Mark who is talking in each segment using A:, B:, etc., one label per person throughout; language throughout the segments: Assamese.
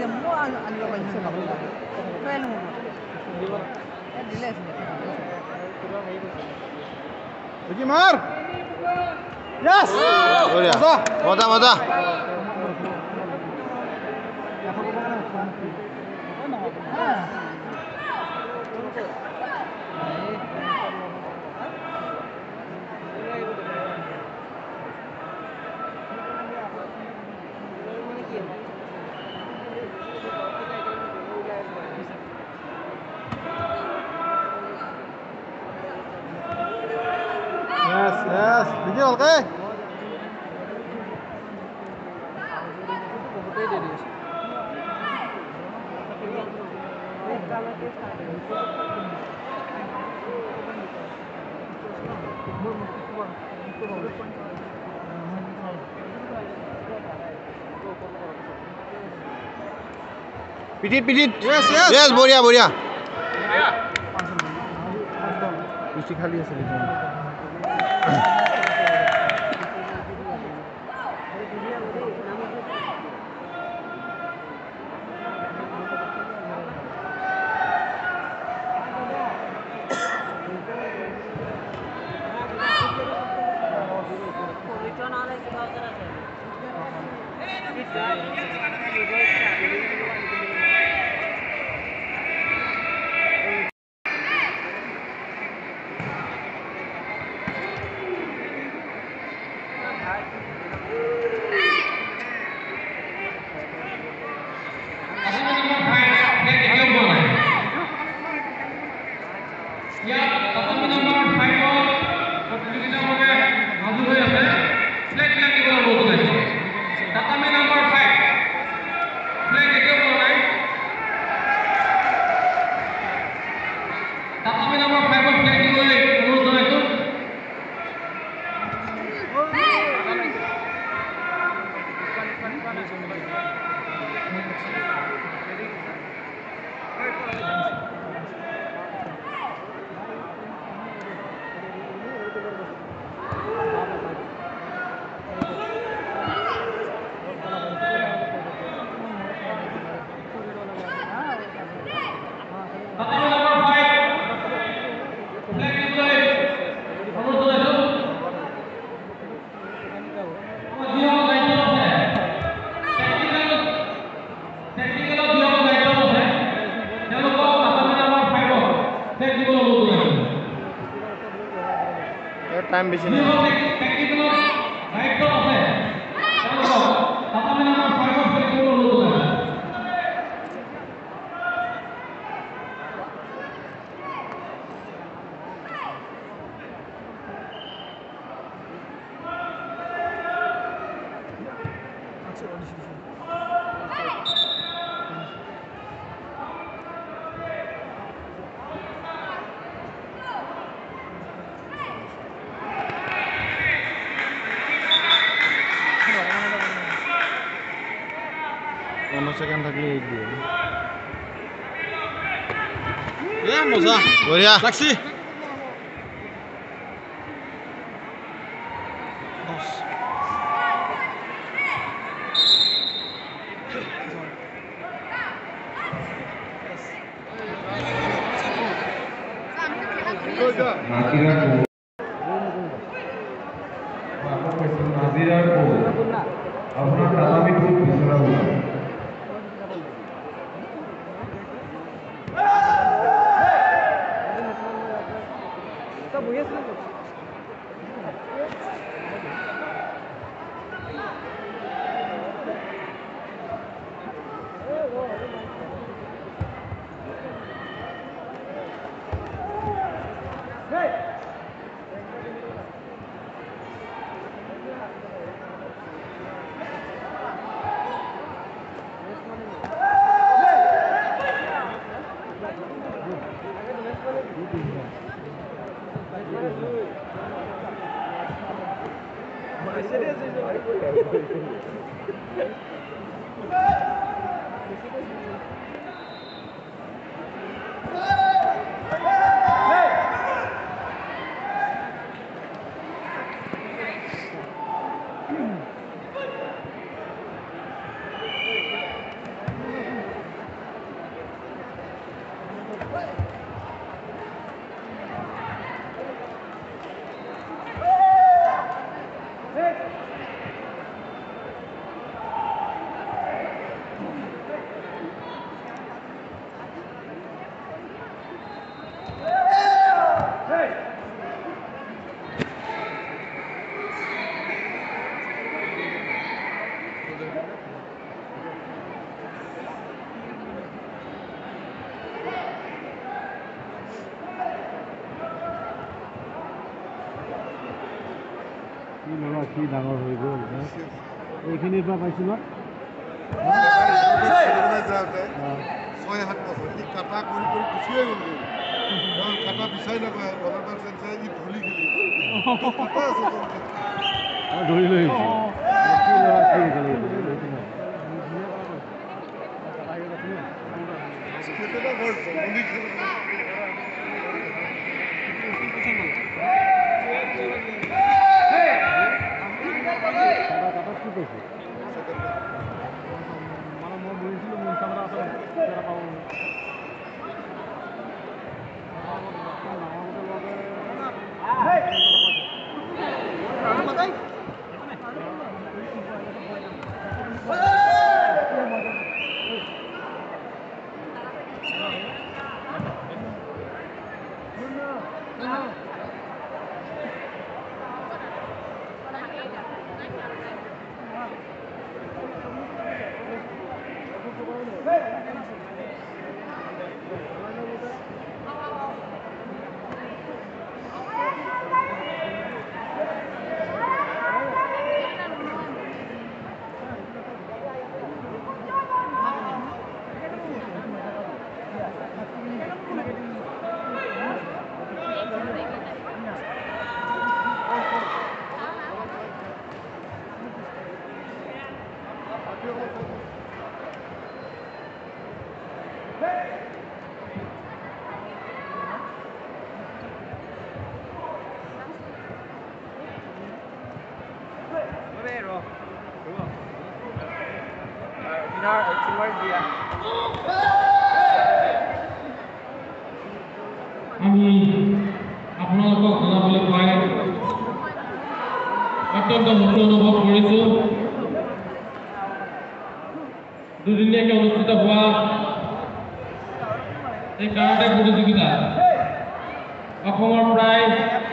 A: মই আনিব পাৰিছোঁ ট্ৰায়েল হ'ব দিলে
B: Vicky Mar! Yes!
C: Mata, mata.
B: Yes, yes. Vicky okay?
C: Pidit, pidit.
B: Yes, yes.
C: Yes, boria, boria.
B: Isi khali ase
C: Time beshi nahi. Second lagi dia.
B: Ya, moza.
C: Boria.
B: Taksi. কি ল'ৰা কি ডাঙৰ হৈ গ'ল এইখিনিৰ পৰা পাইছোঁ ন 6-7 বছৰ ই কাটা কৰি গুচিয়ে গ'ল কাটা বিচাৰি নাপায় ৰবাৰ চেঞ্চাই ই ধূলি খেলি ধৰি লৈ কি ল'ৰা কি খেলি
D: আমি আপোনালোকক জনাবলৈ পাই অত্যন্ত সুখী অনুভৱ কৰিছোঁ দুদিনীয়াকৈ অনুষ্ঠিত হোৱা এই কাৰাটে প্ৰতিযোগিতা অসমৰ প্ৰায়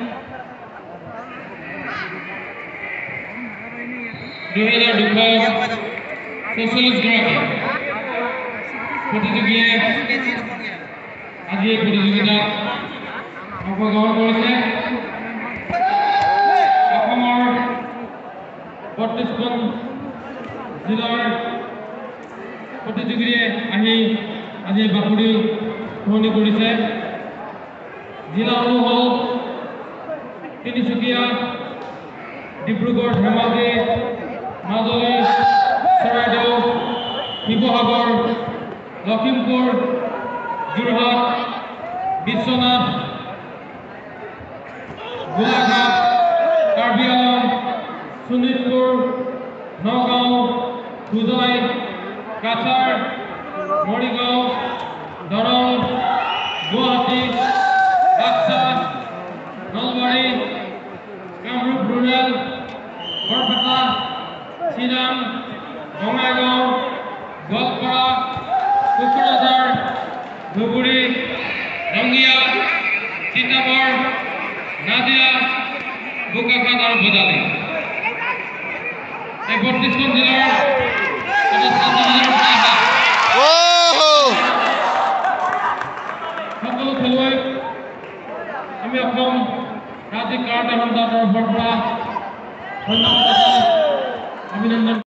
D: 2,246 গৰাকী প্ৰতিযোগীয়ে আজি এই প্ৰতিযোগিতাত অংশগ্ৰহণ কৰিছে অসমৰ 32খন জিলাৰ প্ৰতিযোগীয়ে আহি আজি বাকৰি সলনি কৰিছে জিলাসমূহ হ'ল তিনিচুকীয়া ডিব্ৰুগড় ধেমাজি মাজুলী চৰাইদেউ শিৱসাগৰ লখিমপুৰ যোৰহাট বিশ্বনাথ গোলাঘাট কাৰ্বি আংলং শোণিতপুৰ নগাঁও হোজাই কাছাৰ মৰিগাঁও দৰং গুৱাহাটী বাক্সা নলবাৰী কামৰূপ ৰুৰেল বৰপেটা চিৰাং বঙাইগাঁও গোৱালপাৰা কোকৰাঝাৰ ধুবুৰী ৰঙিয়া তিতাবৰ নাজিৰা বোকাখাত আৰু বজালী এই 32খন জিলাৰ সকলো খেলুৱৈক আমি অসম ৰাজ্যিক কাৰাটে সন্থাৰ তৰফৰ পৰা ধন্যবাদ অভিনন্দন